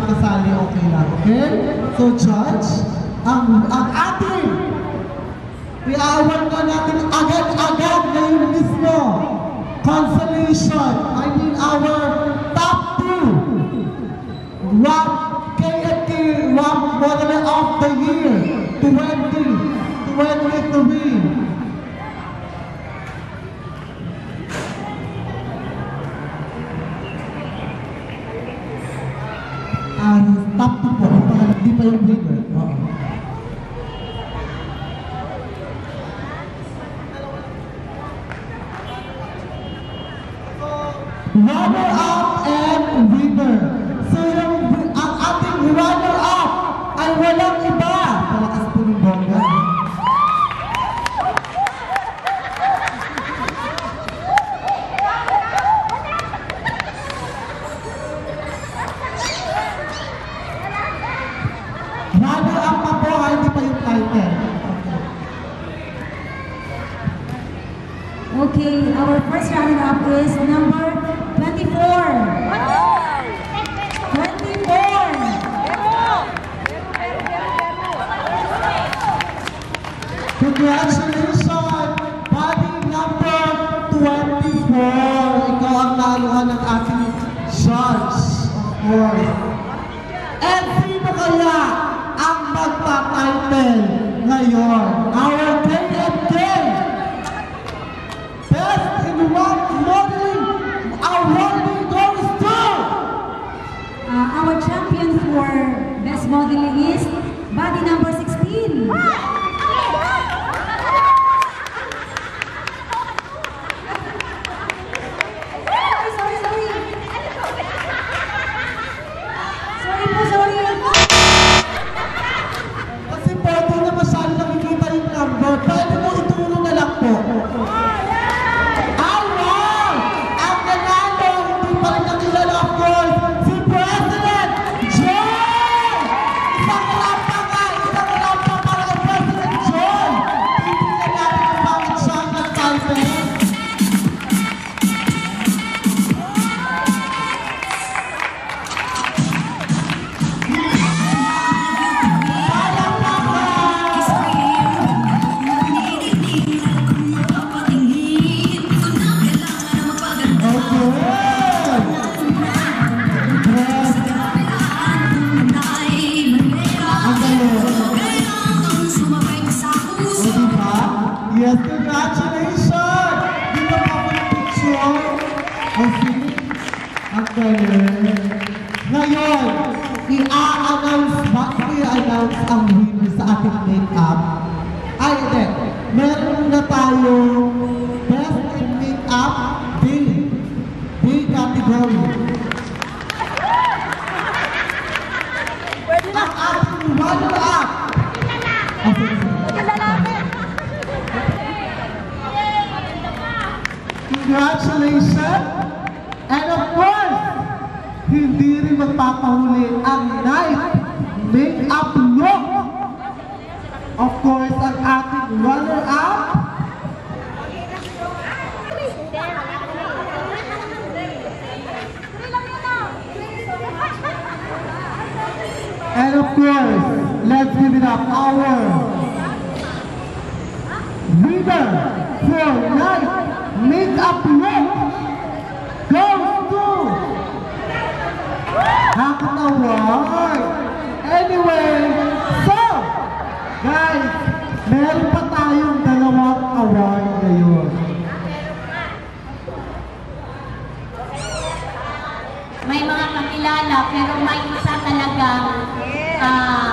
kasali, okay lang, okay? So, Judge, ang ating i-award na natin agad-agad ngayon mismo. Consolation, I mean our top 2. KFT Rock Model of the Year 2023. Top 2 po, hindi pa yung winner. Runner-up and winner. So ang ating runner-up ay walang iba. Palakas po ng bongga. Runner-up pa po, hindi pa yung title. Okay, our first runner-up is number 24. 24! Congratulations! Body number 24. Ikaw ang naluhan ng ating judge, of course. And sino kaya ang magpa-title ngayon? Our KMK! Best in Rock Modeling Award goes to our champion for best modeling is body number 16. Kasi pwede na masyado nakikita yung number. Pwede mo itulong na lang po. Yes, congratulations! Dito pa po yung picture. Ang galing. Ngayon, i-announce ang winner sa ating make-up. Ay, hindi. Meron na tayong Best in Make-up Day category. Ang ating runner-up. Congratulations! And of course, hindi rin magpapahuli ang night make-up look. Of course, ang ating runner-up. And of course, let's give it up. Our winner for night make-up look goes to Hakot Award. Anyway, so guys, meron pa tayong dalawang award ngayon. May mga kakilala pero may isa talagang